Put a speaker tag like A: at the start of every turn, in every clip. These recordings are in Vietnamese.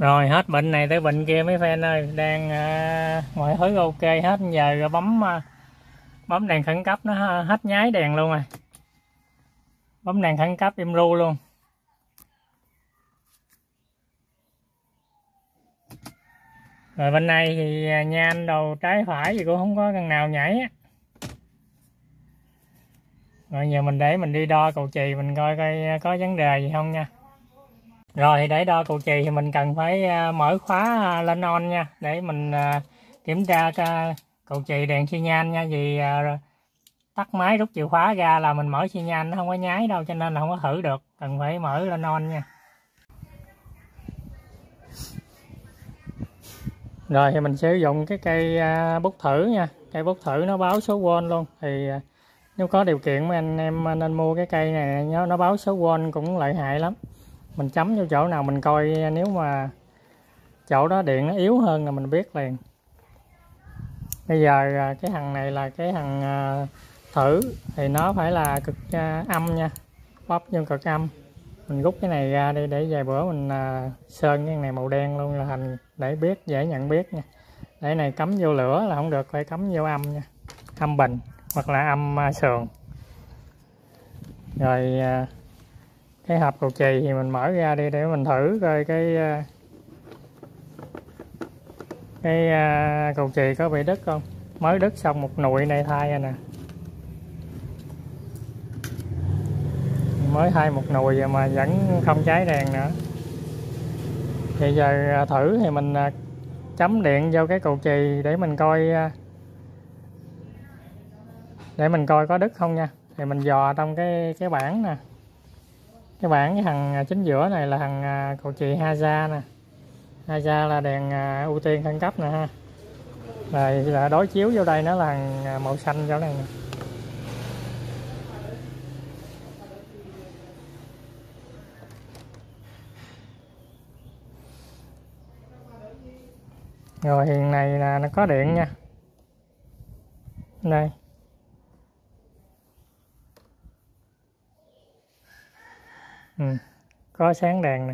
A: Rồi hết bệnh này tới bệnh kia mấy fan ơi, đang mọi thứ ok hết. Giờ bấm đèn khẩn cấp nó hết nháy đèn luôn rồi. Bấm đèn khẩn cấp im ru luôn. Rồi bên này thì nhan đầu trái phải gì cũng không có căn nào nhảy á. Rồi giờ mình để mình đi đo cầu chì mình coi coi có vấn đề gì không nha. Rồi thì để đo cầu chì thì mình cần phải mở khóa lên on nha, để mình kiểm tra cầu chì đèn xi nhan nha. Vì tắt máy rút chìa khóa ra là mình mở xi nhan nó không có nháy đâu, cho nên là không có thử được, cần phải mở lên on nha. Rồi thì mình sử dụng cái cây bút thử nha. Cây bút thử nó báo số V luôn. Thì nếu có điều kiện mấy anh em nên mua cái cây này, nó báo số V cũng lợi hại lắm. Mình chấm vô chỗ nào mình coi, nếu mà chỗ đó điện nó yếu hơn là mình biết liền. Bây giờ cái thằng này là cái thằng thử thì nó phải là cực âm nha, bóp vô cực âm. Mình rút cái này ra đi để vài bữa mình sơn cái này màu đen luôn là thành, để biết dễ nhận biết nha. Để này cắm vô lửa là không được, phải cắm vô âm nha, âm bình hoặc là âm sườn. Rồi cái hộp cầu chì thì mình mở ra đi để mình thử coi cái cầu chì có bị đứt không. Mới đứt xong một nụi này thay rồi nè, mới thay một nùi rồi mà vẫn không cháy đèn nữa. Thì giờ thử thì mình chấm điện vô cái cầu chì để mình coi có đứt không nha. Thì mình dò trong cái bảng nè, cái bảng cái thằng chính giữa này là thằng cầu chì Haza nè. Haza là đèn ưu tiên khẩn cấp nè ha. Rồi là đối chiếu vô đây nó là thằng màu xanh chỗ này nè. Rồi hiện này là nó có điện nha. Đây. Có sáng đèn nè.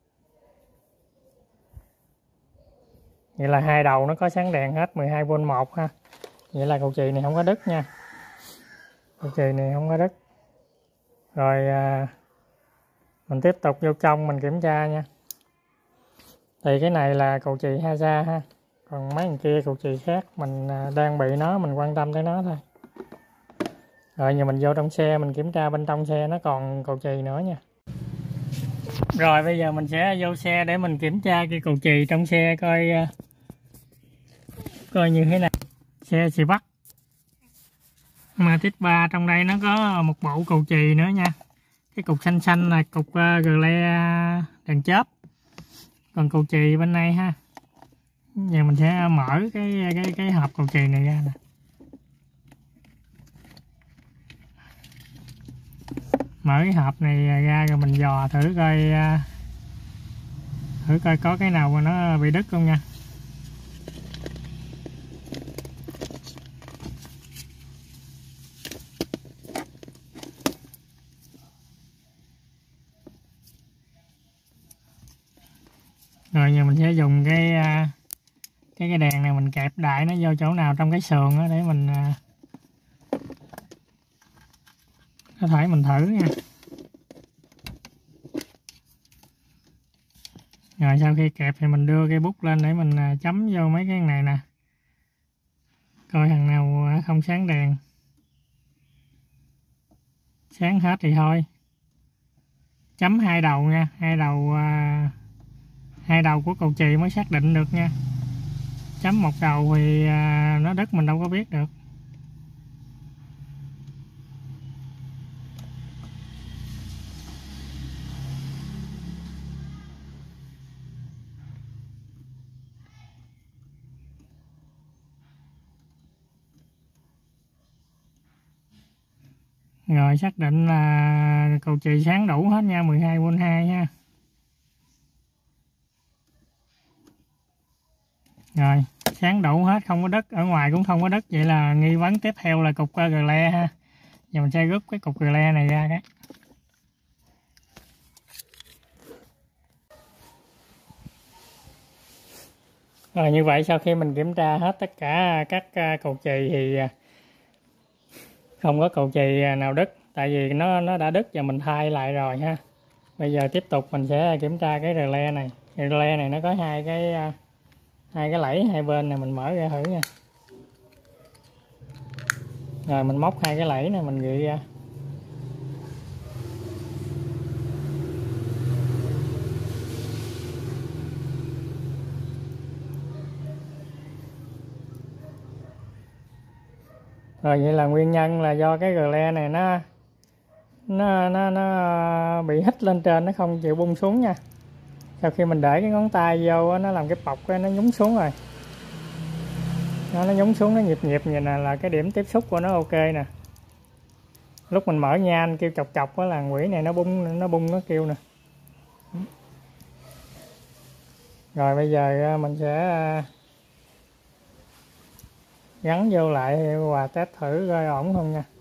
A: Vậy là hai đầu nó có sáng đèn hết 12V1 ha. Vậy là cầu chì này không có đứt nha. Cầu chì này không có đứt. Rồi mình tiếp tục vô trong mình kiểm tra nha. Thì cái này là cầu chì Haza ha. Còn mấy thằng kia cầu chì khác, mình đang bị nó, mình quan tâm tới nó thôi. Rồi giờ mình vô trong xe mình kiểm tra bên trong xe nó còn cầu chì nữa nha. Rồi bây giờ mình sẽ vô xe để mình kiểm tra cái cầu chì trong xe coi như thế nào. Xe xì Bắc Matic 3 trong đây nó có một bộ cầu chì nữa nha. Cái cục xanh xanh là cục gờ-le đèn chớp. Còn cầu chì bên này ha. Giờ mình sẽ mở cái hộp cầu chì này ra nè. Mở cái hộp này ra rồi mình dò thử coi có cái nào mà nó bị đứt không nha. Rồi giờ mình sẽ dùng cái đèn này mình kẹp đại nó vô chỗ nào trong cái sườn đó để mình có thể mình thử nha. Rồi sau khi kẹp thì mình đưa cây bút lên để mình chấm vô mấy cái này nè. Coi thằng nào không sáng đèn. Sáng hết thì thôi. Chấm hai đầu nha, hai đầu của cầu chì mới xác định được nha. Chấm một đầu thì nó đứt mình đâu có biết được. Rồi xác định là cầu chì sáng đủ hết nha, 12V2 ha. Rồi sáng đủ hết, không có đứt, ở ngoài cũng không có đứt. Vậy là nghi vấn tiếp theo là cục gờ-le ha. Giờ mình sẽ rút cái cục gờ-le này ra cái. Rồi như vậy sau khi mình kiểm tra hết tất cả các cầu chì thì không có cầu chì nào đứt, tại vì nó đã đứt và mình thay lại rồi ha. Bây giờ tiếp tục mình sẽ kiểm tra cái rờ le này. Rờ le này nó có hai cái lẫy hai bên này, mình mở ra thử nha. Rồi mình móc hai cái lẫy này mình gị ra. Rồi vậy là nguyên nhân là do cái rờ le này nó bị hít lên trên, nó không chịu bung xuống nha. Sau khi mình để cái ngón tay vô nó làm cái bọc nó nhúng xuống rồi. Nó nhúng xuống, nó nhịp nhịp vậy nè, là cái điểm tiếp xúc của nó ok nè. Lúc mình mở nhan kêu chọc chọc á là quỷ này nó bung nó kêu nè. Rồi bây giờ mình sẽ gắn vô lại và test thử coi ổn không nha.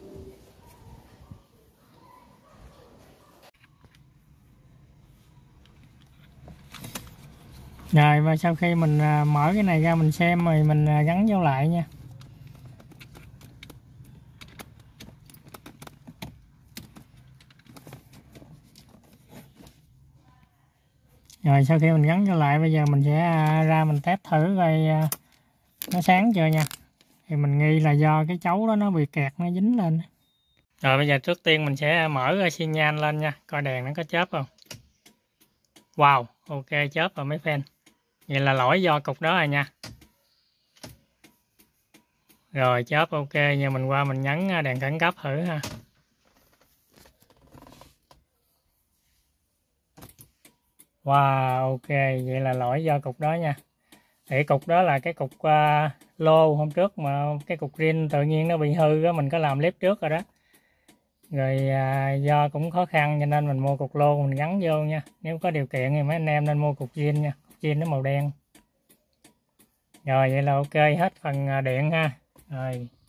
A: Rồi và sau khi mình mở cái này ra mình xem rồi mình gắn vô lại nha. Rồi sau khi mình gắn vô lại bây giờ mình sẽ ra mình test thử coi nó sáng chưa nha. Thì mình nghi là do cái chấu đó nó bị kẹt, nó dính lên. Rồi bây giờ trước tiên mình sẽ mở xi nhan lên nha, coi đèn nó có chớp không. Wow, ok chớp rồi mấy fan. Vậy là lỗi do cục đó rồi nha. Rồi chớp ok, giờ mình qua mình nhấn đèn khẩn cấp thử ha. Wow, ok, vậy là lỗi do cục đó nha. Thì cục đó là cái cục lô hôm trước mà cái cục rin tự nhiên nó bị hư đó, mình có làm clip trước rồi đó. Rồi do cũng khó khăn cho nên mình mua cục lô mình gắn vô nha. Nếu có điều kiện thì mấy anh em nên mua cục zin nha. Cục zin nó màu đen. Rồi vậy là ok hết phần điện ha. Rồi